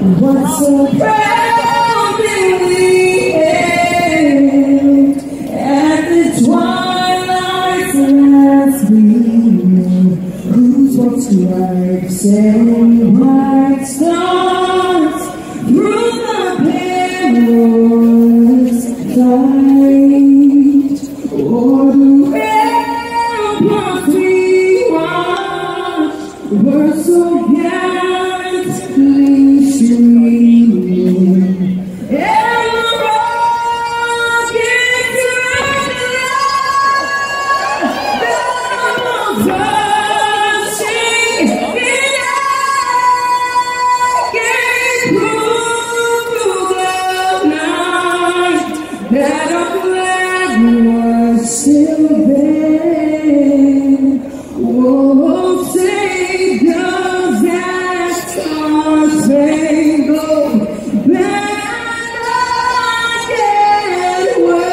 What's so proud in the end? At the twilight's last gleaming, whose walks stripes and bright stars through the perilous fight, o'er the ramparts we watched were so gallantly streaming, and the rockets rushing in gave proof to the night that our flag was still there. Oh, say does that star-spangled banner get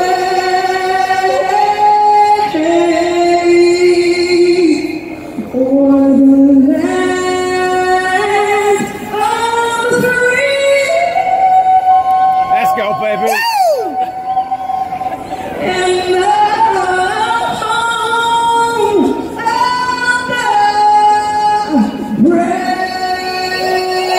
wave o'er the land of the free? Let's go, baby. And the home of the brave.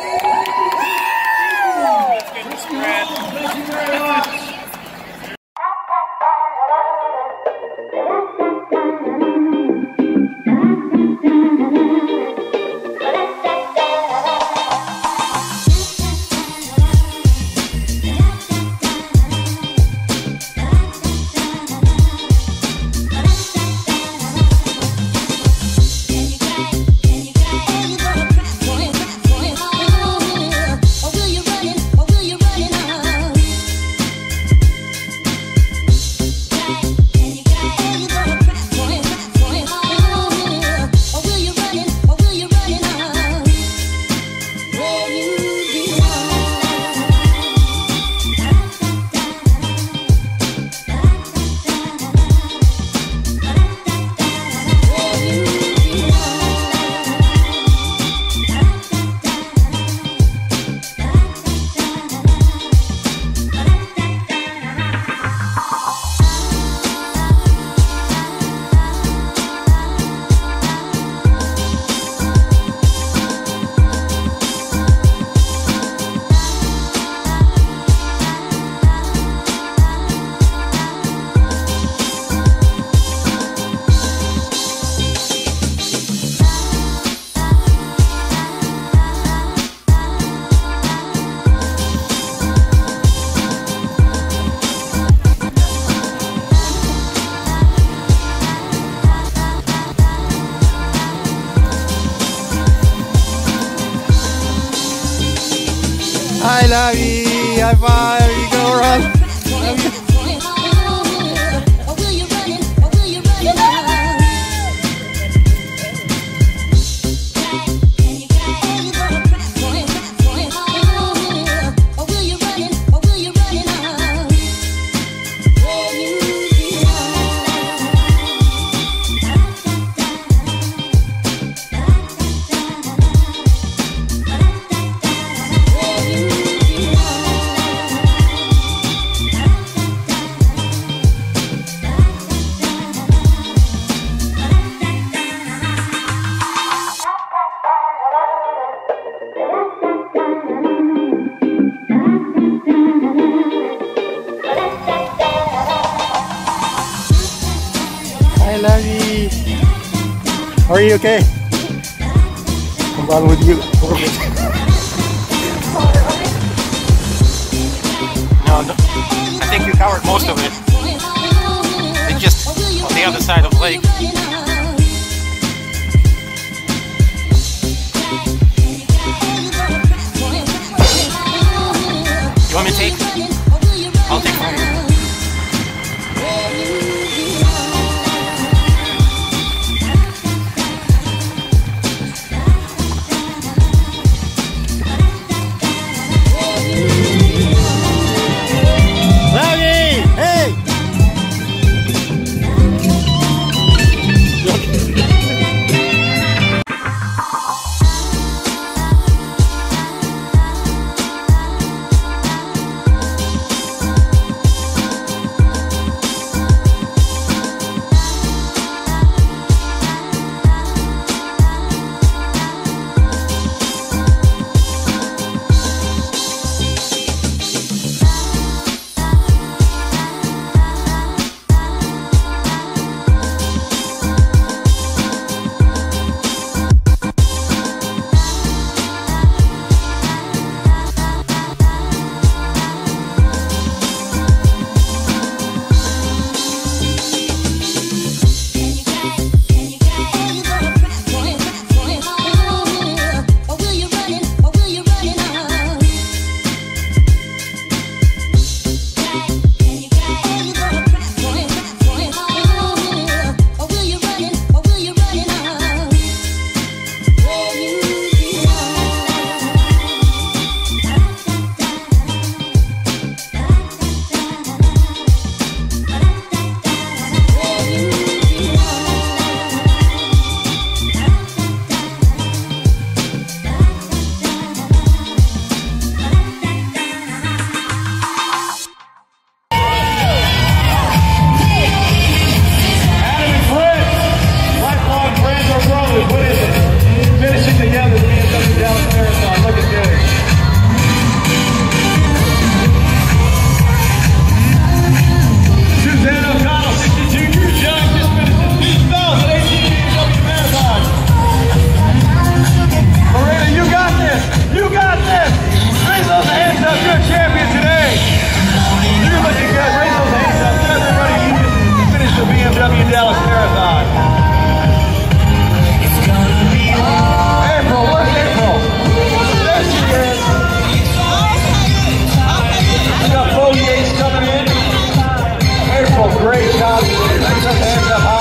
I love you. High five. You go run. Love you. I love you. Are you okay? What's wrong with you? No, I think you covered most of it. It's just on the other side of the lake. You want me to take? I'll take from here. up, you're a champion today. You're looking good. Raise those hands up. Get everybody, you just finished the BMW Dallas Marathon. April, where's April? There she is. We got Bo Yates coming in. April, great job. Raise those hands up high.